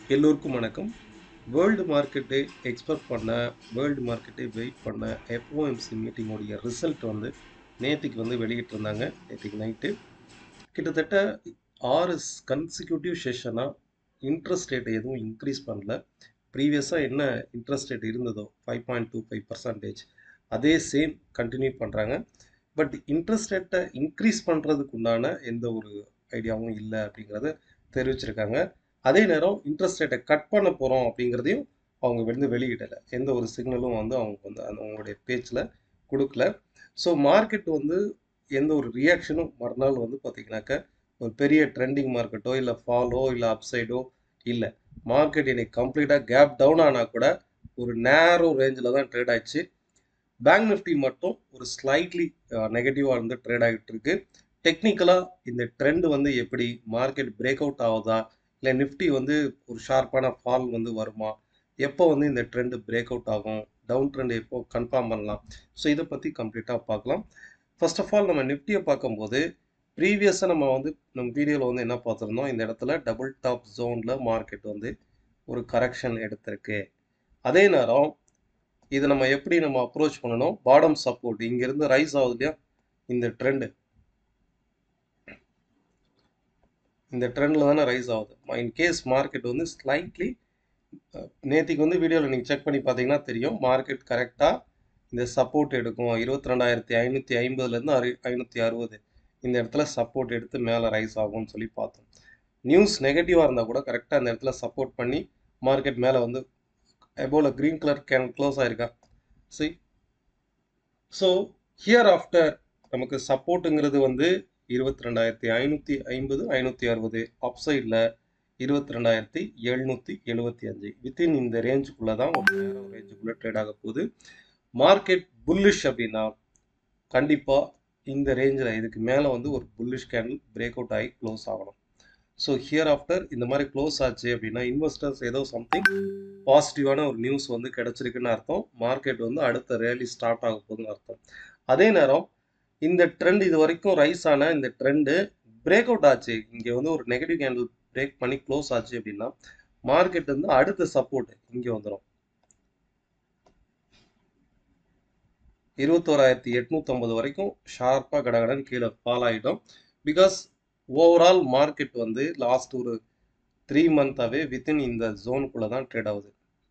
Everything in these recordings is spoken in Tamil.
எல்லோருக்கும் வணக்கம். வேர்ல்டு மார்க்கெட்டை எக்ஸ்பெக்ட் பண்ண, வேர்ல்டு மார்க்கெட்டை வெயிட் பண்ண எஃப்ஓஎம்சி மீட்டிங்கோடைய ரிசல்ட் வந்து நேத்திக்கு வந்து வெளியிட்டிருந்தாங்க. நேத்திக்கு நைட்டு கிட்டத்தட்ட 6 கன்சிக்யூட்டிவ் செஷனாக இன்ட்ரெஸ்ட் ரேட்டை எதுவும் இன்க்ரீஸ் பண்ணல. ப்ரீவியஸாக என்ன இன்ட்ரெஸ்ட் ரேட் இருந்ததோ 5.25% அதே சேம் கண்டினியூ பண்ணுறாங்க. பட் இன்ட்ரெஸ்ட் ரேட்டை இன்க்ரீஸ் பண்ணுறதுக்கு உண்டான எந்த ஒரு ஐடியாவும் இல்லை அப்படிங்கிறத தெரிவிச்சிருக்காங்க. அதே நேரம் இன்ட்ரெஸ்ட் ரேட்டை கட் பண்ண போகிறோம் அப்படிங்கிறதையும் அவங்க வந்து வெளியிடலை. எந்த ஒரு சிக்னலும் வந்து அவங்க வந்து அவங்களுடைய பேச்சில் கொடுக்கல. ஸோ மார்க்கெட் வந்து எந்த ஒரு ரியாக்ஷனும் மறுநாள் வந்து பார்த்திங்கனாக்க ஒரு பெரிய ட்ரெண்டிங் மார்க்கெட்டோ இல்லை ஃபாலோ இல்லை அப்சைடோ இல்லை. மார்க்கெட் இன்னைக்கு கம்ப்ளீட்டாக கேப் டவுன் ஆனால் கூட ஒரு நேரோ ரேஞ்சில் தான் ட்ரேட் ஆயிடுச்சு. பேங்க் நிஃப்டி மட்டும் ஒரு ஸ்லைட்லி நெகட்டிவாக இருந்து ட்ரேட் ஆகிட்டு இருக்கு. டெக்னிக்கலாக இந்த ட்ரெண்ட் வந்து எப்படி மார்க்கெட் பிரேக் அவுட் ஆகுதா, இல்லை நிஃப்டி வந்து ஒரு ஷார்ப்பான ஃபால் வந்து வருமா, எப்போ வந்து இந்த ட்ரெண்டு பிரேக் அவுட் ஆகும், டவுன் ட்ரெண்ட் எப்போ கன்ஃபார்ம் பண்ணலாம், ஸோ இதை பற்றி கம்ப்ளீட்டாக பார்க்கலாம். ஃபர்ஸ்ட் ஆஃப் ஆல் நம்ம நிஃப்டியை பார்க்கும்போது ப்ரீவியஸாக நம்ம வீடியோவில் வந்து என்ன பார்த்துருந்தோம், இந்த இடத்துல டபுள் டாப் ஜோனில் மார்க்கெட் வந்து ஒரு கரெக்ஷன் எடுத்திருக்கு. அதே நேரம் இது நம்ம எப்படி நம்ம அப்ரோச் பண்ணணும், பாட்டம் சப்போர்ட் இங்கேருந்து ரைஸ் ஆகுது இல்லையா, இந்த ட்ரெண்டில் தானே ரைஸ் ஆகுது. இன்கேஸ் மார்க்கெட் வந்து ஸ்லைட்லி நேற்றுக்கு வந்து வீடியோவில் நீங்கள் செக் பண்ணி பார்த்தீங்கன்னா தெரியும், மார்க்கெட் கரெக்டாக இந்த சப்போர்ட் எடுக்கும் 22,550லேருந்து 560 இந்த இடத்துல சப்போர்ட் எடுத்து மேலே ரைஸ் ஆகும்னு சொல்லி பார்த்தோம். நியூஸ் நெகட்டிவாக இருந்தால் கூட கரெக்டாக இந்த இடத்துல சப்போர்ட் பண்ணி மார்க்கெட் மேலே வந்து எபோவில் க்ரீன் கலர் கேன் க்ளோஸ் ஆயிருக்கா. சரி, ஸோ ஹியர் ஆஃப்டர் நமக்கு சப்போர்ட்டுங்கிறது வந்து 22,550 560, அப்சைடில் 22,775 வித்தின் இந்த ரேஞ்சுக்குள்ளே தான் ஒரு நேரோ ரேஞ்சுக்குள்ளே ட்ரேட் ஆக போகுது. மார்க்கெட் புல்லிஷ் அப்படின்னா கண்டிப்பாக இந்த ரேஞ்சில் இதுக்கு மேலே வந்து ஒரு புல்லிஷ் கேண்டில் பிரேக் அவுட் ஆகி க்ளோஸ் ஆகணும். ஸோ ஹியர் ஆஃப்டர் இந்த மாதிரி க்ளோஸ் ஆச்சு அப்படின்னா இன்வெஸ்டர்ஸ் ஏதோ சம்திங் பாசிட்டிவான ஒரு நியூஸ் வந்து கிடைச்சிருக்குன்னு அர்த்தம். மார்க்கெட் வந்து அடுத்த ரேலி ஸ்டார்ட் ஆக போகுதுன்னு அர்த்தம். அதே நேரம் இந்த ட்ரெண்ட் இது வரைக்கும் ரைஸ் ஆன இந்த ட்ரெண்டு பிரேக் அவுட் ஆச்சு, இங்கே வந்து ஒரு நெகட்டிவ் கேண்டில் பிரேக் பண்ணி க்ளோஸ் ஆச்சு அப்படின்னா மார்க்கெட் வந்து அடுத்த சப்போர்ட் இங்கே வந்துடும் 21,850 வரைக்கும் ஷார்ப்பாக கடகடன் கீழே ஃபால் ஆகிட்டோம். பிகாஸ் ஓவரால் மார்க்கெட் வந்து லாஸ்ட் ஒரு 3 மந்த்தாகவே வித்தின் இந்த ஜோனுக்குள்ளே தான் ட்ரேட் ஆகுது.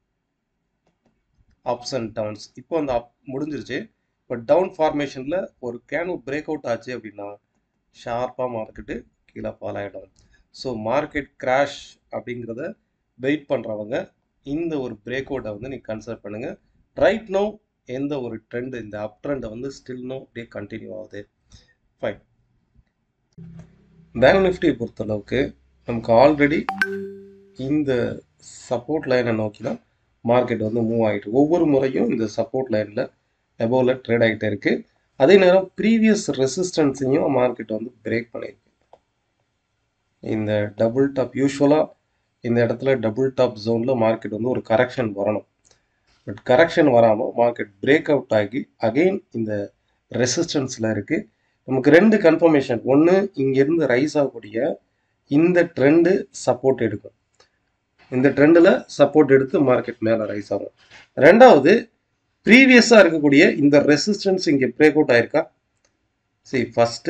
அப்ஸ் அண்ட் டவுன்ஸ் இப்போ அந்த அப் முடிஞ்சிருச்சு. இப்போ டவுன் ஃபார்மேஷனில் ஒரு கேண்டில் பிரேக் அவுட் ஆச்சு அப்படின்னா ஷார்ப்பாக மார்க்கெட்டு கீழே ஃபால் ஆகிடும். ஸோ மார்க்கெட் கிராஷ் அப்படிங்கிறத வெயிட் பண்ணுறவங்க இந்த ஒரு பிரேக் அவுட்டை வந்து நீங்கள் கன்சிடர் பண்ணுங்கள். ரைட் நோ எந்த ஒரு ட்ரெண்டு இந்த அப் ட்ரெண்டை வந்து ஸ்டில் நோ அப்படியே கண்டினியூ ஆகுது. ஃபைன். பேங்க் நிஃப்டியை பொறுத்தளவுக்கு நமக்கு ஆல்ரெடி இந்த சப்போர்ட் லைனை நோக்கி தான் மார்க்கெட் வந்து மூவ் ஆகிட்டு ஒவ்வொரு முறையும் இந்த சப்போர்ட் லைனில் எபோவில் ட்ரேட் ஆகிட்டே இருக்குது. அதே நேரம் ப்ரீவியஸ் ரெசிஸ்டன்ஸையும் மார்க்கெட் வந்து பிரேக் பண்ணியிருக்கு. இந்த டபுள் டாப் யூஸ்வலாக இந்த இடத்துல டபுள் டாப் ஜோனில் மார்க்கெட் வந்து ஒரு கரெக்ஷன் வரணும். பட் கரெக்ஷன் வராமல் மார்க்கெட் பிரேக் அவுட் ஆகி அகெயின் இந்த ரெசிஸ்டன்ஸில் இருக்குது. நமக்கு 2 கன்ஃபர்மேஷன். ஒன்று, இங்கேருந்து ரைஸ் ஆகக்கூடிய இந்த ட்ரெண்டு சப்போர்ட் எடுக்கும், இந்த ட்ரெண்டில் சப்போர்ட் எடுத்து மார்க்கெட் மேலே ரைஸ் ஆகும். ரெண்டாவது, ப்ரீவியஸாக இருக்கக்கூடிய இந்த ரெசிஸ்டன்ஸ் இங்கே பிரேக் அவுட் ஆயிருக்கா. சரி, ஃபஸ்ட்டு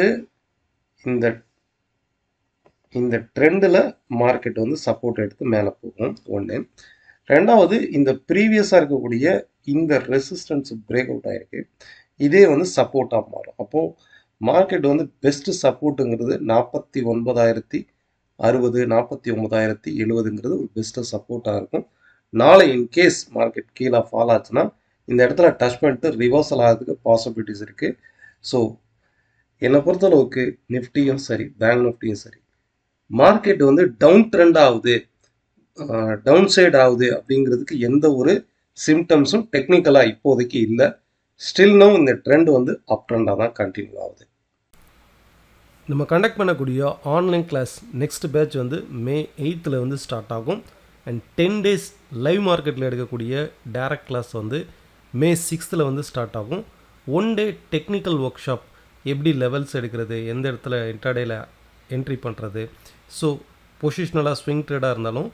இந்த ட்ரெண்டில் மார்க்கெட் வந்து சப்போர்ட் எடுத்து மேலே போகும் ஒன்று. ரெண்டாவது, இந்த ப்ரீவியஸாக இருக்கக்கூடிய இந்த ரெசிஸ்டன்ஸ் பிரேக் அவுட் ஆகிருக்கு, இதே வந்து சப்போர்ட்டாக மாறும். அப்போது மார்க்கெட் வந்து பெஸ்ட்டு சப்போர்ட்டுங்கிறது 49,060 49,070ங்கிறது ஒரு பெஸ்ட்டு சப்போர்ட்டாக இருக்கும். நாளை இன்கேஸ் மார்க்கெட் கீழே ஃபால் ஆச்சுன்னா இந்த இடத்துல டச் பண்ணிட்டு ரிவர்சல் ஆகிறதுக்கு பாசிபிலிட்டிஸ் இருக்குது. ஸோ என்னை பொறுத்தளவுக்கு நிஃப்டியும் சரி பேங்க் நிஃப்டியும் சரி மார்க்கெட் வந்து டவுன் ட்ரெண்ட் ஆகுது, டவுன் சைட் ஆகுது அப்படிங்கிறதுக்கு எந்த ஒரு சிம்டம்ஸும் டெக்னிக்கலாக இப்போதைக்கு இல்லை. ஸ்டில்னும் இந்த ட்ரெண்ட் வந்து அப் ட்ரெண்டாக தான் கண்டினியூ ஆகுது. நம்ம கண்டக்ட் பண்ணக்கூடிய ஆன்லைன் கிளாஸ் நெக்ஸ்ட் பேட்ச் வந்து May 8th வந்து ஸ்டார்ட் ஆகும். அண்ட் 10 days லைவ் மார்க்கெட்டில் எடுக்கக்கூடிய டைரக்ட் கிளாஸ் வந்து May 6th வந்து ஸ்டார்ட் ஆகும். 1 day டெக்னிக்கல் ஒர்க் ஷாப், எப்படி லெவல்ஸ் எடுக்கிறது, எந்த இடத்துல இன்ட்ராடேயில் என்ட்ரி பண்ணுறது, ஸோ பொசிஷ்னலாக ஸ்விங் ட்ரேடாக இருந்தாலும்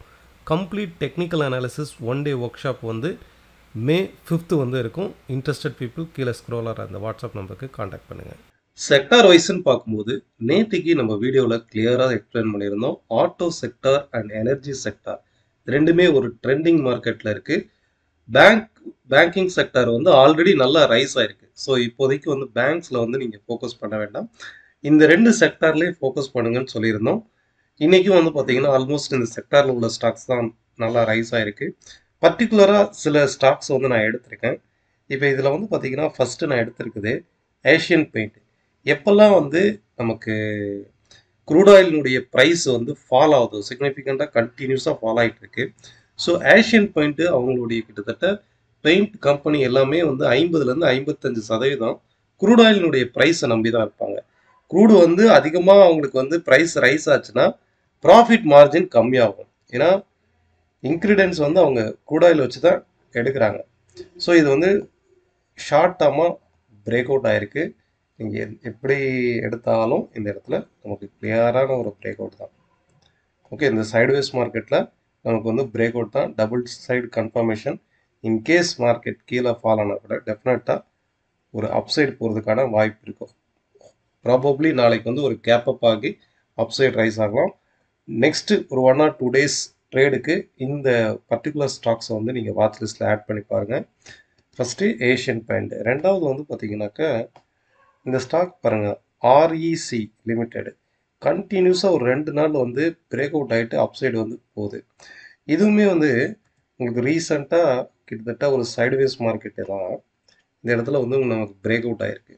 complete technical analysis 1 day workshop வந்து May 5th வந்து இருக்கும். இன்ட்ரெஸ்டட் பீப்புள் கீழே ஸ்க்ரோலர் அந்த வாட்ஸ்அப் நம்பருக்கு காண்டாக்ட் பண்ணுங்கள். செக்டார் வைஸ்ன்னு பார்க்கும்போது நேத்திக்கு நம்ம வீடியோவில் கிளியராக எக்ஸ்பிளைன் பண்ணியிருந்தோம். Auto sector and energy sector ரெண்டுமே ஒரு ட்ரெண்டிங் மார்க்கெட்டில் இருக்குது. பேங்கிங் செக்டார் வந்து ஆல்ரெடி நல்லா ரைஸ் ஆயிருக்கு. ஸோ இப்போதைக்கு வந்து பேங்க்ஸில் வந்து நீங்கள் ஃபோக்கஸ் பண்ண வேண்டாம். இந்த 2 செக்டார்லேயே ஃபோக்கஸ் பண்ணுங்கன்னு சொல்லியிருந்தோம். இன்றைக்கும் வந்து பார்த்தீங்கன்னா ஆல்மோஸ்ட் இந்த செக்டாரில் உள்ள ஸ்டாக்ஸ் தான் நல்லா ரைஸ் ஆயிருக்கு. பர்டிகுலராக சில ஸ்டாக்ஸ் வந்து நான் எடுத்திருக்கேன். இப்போ இதில் வந்து பார்த்தீங்கன்னா ஃபஸ்ட்டு நான் எடுத்திருக்குது ஏஷியன் பெயிண்ட். எப்பெல்லாம் வந்து நமக்கு க்ரூட் ஆயிலினுடைய ப்ரைஸ் வந்து ஃபால் ஆகுது, சிக்னிஃபிகண்ட்டாக கண்டினியூஸாக ஃபால் ஆகிட்டு இருக்கு. ஸோ ஏஷியன் பெயிண்ட்டு அவங்களுடைய கிட்டத்தட்ட பெயிண்ட் கம்பெனி எல்லாமே வந்து 50லேருந்து 55% க்ரூட் ஆயிலினுடைய ப்ரைஸை நம்பி தான் இருப்பாங்க. க்ரூடு வந்து அதிகமாக அவங்களுக்கு வந்து ப்ரைஸ் ரைஸ் ஆச்சுன்னா ப்ராஃபிட் மார்ஜின் கம்மியாகும். ஏன்னா இன்க்ரீடியன்ஸ் வந்து அவங்க க்ரூட் ஆயில் வச்சு தான் எடுக்கிறாங்க. ஸோ இது வந்து ஷார்ட் டேர்மாக பிரேக் அவுட் ஆகிருக்கு. நீங்கள் எப்படி எடுத்தாலும் இந்த இடத்துல நமக்கு கிளியரான ஒரு பிரேக் அவுட் தான். ஓகே, இந்த சைட்வேஸ் மார்க்கெட்டில் நமக்கு வந்து பிரேக் அவுட் தான், double side confirmation. In case market கீழே ஃபால் ஆனால் கூட டெஃபினட்டாக ஒரு அப்சைடு போகிறதுக்கான வாய்ப்பு இருக்கும். ப்ராபப்ளி நாளைக்கு வந்து ஒரு கேப் அப் ஆகி அப்சைடு ரைஸ் ஆகலாம். நெக்ஸ்ட்டு ஒரு 1 or 2 days ட்ரேடுக்கு இந்த பர்டிகுலர் ஸ்டாக்ஸை வந்து நீங்கள் வாட்ச் லிஸ்ட்டில் ஆட் பண்ணி பாருங்கள். First Asian paint. ரெண்டாவது வந்து பார்த்தீங்கன்னாக்கா இந்த ஸ்டாக் பாருங்கள், ஆர்இசி லிமிடெட். கண்டினியூஸாக ஒரு 2 நாள் வந்து பிரேக் அவுட் ஆகிட்டு அப்சைடு வந்து போகுது. இதுவுமே வந்து உங்களுக்கு ரீசண்டாக கிட்டத்தட்ட ஒரு சைட்வேஸ் மார்க்கெட்டு தான். இந்த இடத்துல வந்து நமக்கு பிரேக் அவுட் ஆகிருக்கு.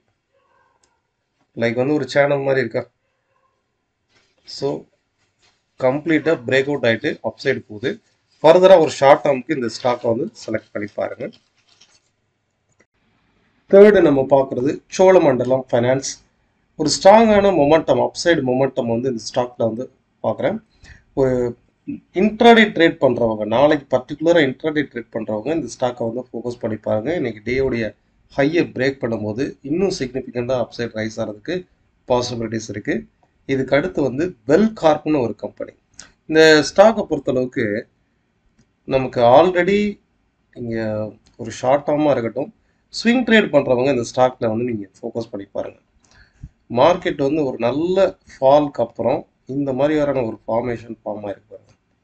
லைக் வந்து ஒரு சேனல் மாதிரி இருக்கா. ஸோ கம்ப்ளீட்டாக பிரேக் அவுட் ஆகிட்டு அப்சைடு போகுது. ஃபர்தராக ஒரு ஷார்ட் டேர்முக்கு இந்த ஸ்டாக்கை வந்து செலக்ட் பண்ணி பாருங்கள். தேர்டு நம்ம பார்க்குறது சோழமண்டலம் ஃபைனான்ஸ். ஒரு ஸ்ட்ராங்கான மொமெண்டம், அப்சைடு மொமெண்டம் வந்து இந்த ஸ்டாக்கில் வந்து பார்க்குறேன். ஒரு இன்ட்ராடே ட்ரேட் பண்ணுறவங்க, நாளைக்கு பர்டிகுலராக இன்ட்ராடே ட்ரேட் பண்ணுறவங்க இந்த ஸ்டாக்கை வந்து ஃபோக்கஸ் பண்ணி பாருங்கள். இன்றைக்கி டேயோடைய ஹையை பிரேக் பண்ணும்போது இன்னும் சிக்னிஃபிகண்ட்டாக அப்சைட் ரைஸ் ஆகிறதுக்கு பாசிபிலிட்டிஸ் இருக்குது. இதுக்கு அடுத்து வந்து பெல் கார்ப்னு ஒரு கம்பெனி. இந்த ஸ்டாக்கை பொறுத்தளவுக்கு நமக்கு ஆல்ரெடி இங்கே ஒரு ஷார்ட் டேர்மாக இருக்கட்டும், ஸ்விங் ட்ரேட் பண்ணுறவங்க இந்த ஸ்டாக்கில் வந்து நீங்கள் ஃபோக்கஸ் பண்ணி பாருங்கள். மார்க்கெட் வந்து ஒரு நல்ல ஃபால்க்கு அப்புறம் இந்த மாதிரியான ஒரு ஃபார்மேஷன் ஃபார்ம் ஆகிருக்கு.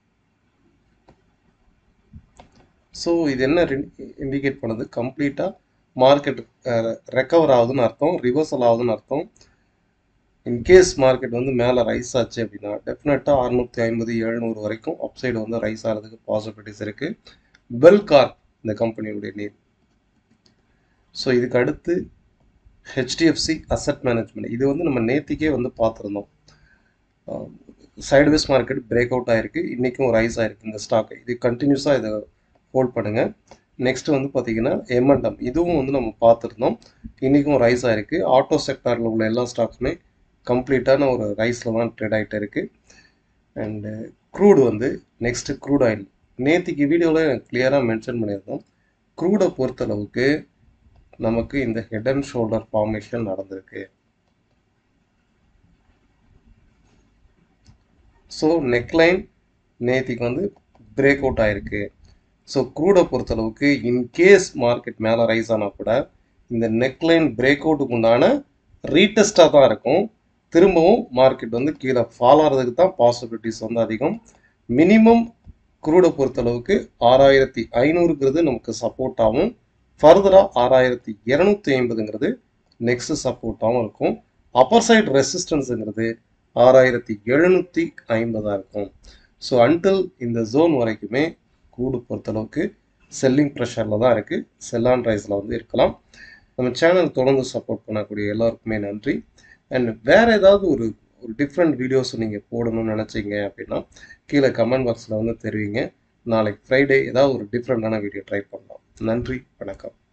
ஸோ இது என்ன இண்டிகேட் பண்ணுது, கம்ப்ளீட்டாக மார்க்கெட் ரெக்கவர் ஆகுதுன்னு அர்த்தம், ரிவர்சல் ஆகுதுன்னு அர்த்தம். இன்கேஸ் மார்க்கெட் வந்து மேலே ரைஸ் ஆச்சு அப்படின்னா டெஃபினட்டாக 650 700 வரைக்கும் அப்சைடு வந்து ரைஸ் ஆகிறதுக்கு பாசிபிலிட்டிஸ் இருக்குது. பெல் கார்ப் இந்த கம்பெனியுடைய நேம். ஸோ இதுக்கு அடுத்து ஹெச்டிஎஃப்சி அசெட் மேனேஜ்மெண்ட். இது வந்து நம்ம நேத்திக்கே வந்து பார்த்துருந்தோம். சைட்வேஸ் மார்க்கெட் பிரேக் அவுட் ஆகிருக்கு, இன்றைக்கும் ரைஸ் ஆகிருக்கு இந்த ஸ்டாக். இது கண்டினியூஸாக இதை ஹோல்ட் பண்ணுங்கள். நெக்ஸ்ட்டு வந்து பார்த்தீங்கன்னா M&M, இதுவும் வந்து நம்ம பார்த்துருந்தோம், இன்றைக்கும் ரைஸ் ஆகிருக்கு. ஆட்டோ செக்டாரில் உள்ள எல்லா ஸ்டாக்ஸுமே கம்ப்ளீட்டான ஒரு ரைஸில் தான் ட்ரேட் ஆகிட்டு இருக்குது. அண்டு க்ரூடு வந்து நெக்ஸ்ட்டு க்ரூட் ஆயில். நேத்திக்கு வீடியோவில் கிளியராக மென்ஷன் பண்ணியிருந்தோம். க்ரூடை பொறுத்தளவுக்கு நமக்கு இந்த ஹெட் அண்ட் ஷோல்டர் ஃபார்மேஷன் நடந்திருக்கு. ஸோ நெக்லைன் நேத்திக்கு வந்து பிரேக் அவுட் ஆகிருக்கு. ஸோ க்ரூடை பொறுத்தளவுக்கு இன்கேஸ் மார்க்கெட் மேலே ரைஸ் ஆனால் கூட இந்த நெக்லைன் பிரேக் அவுட்டுக்கு உண்டான ரீடெஸ்ட்டாக தான் இருக்கும். திரும்பவும் மார்க்கெட் வந்து கீழே ஃபால் ஆகிறதுக்கு தான் பாசிபிலிட்டிஸ் வந்து அதிகம். மினிமம் க்ரூடை பொறுத்தளவுக்கு 6500ங்கிறது நமக்கு சப்போர்ட்டாகவும், ஃபர்தராக 6250ங்கிறது நெக்ஸ்ட் சப்போர்ட்டாகவும் இருக்கும். அப்பர் சைட் ரெசிஸ்டன்ஸுங்கிறது 6750 இருக்கும். ஸோ அன்டில் இந்த ஜோன் வரைக்குமே க்ரூடு பொறுத்தளவுக்கு செல்லிங் ப்ரெஷரில் தான் இருக்குது, செல் ஆன் ரைஸில் வந்து இருக்கலாம். நம்ம சேனல் தொடர்ந்து சப்போர்ட் பண்ணக்கூடிய எல்லாருக்குமே நன்றி. அண்ட் வேறு ஏதாவது ஒரு டிஃப்ரெண்ட் வீடியோஸ் நீங்கள் போடணும்னு நினச்சிங்க அப்படின்னா கீழே கமெண்ட் பாக்ஸில் வந்து தெரிவிங்க. நாளைக்கு ஃப்ரைடே ஏதாவது ஒரு டிஃப்ரெண்ட்டான வீடியோ ட்ரை பண்ணலாம். நன்றி, வணக்கம்.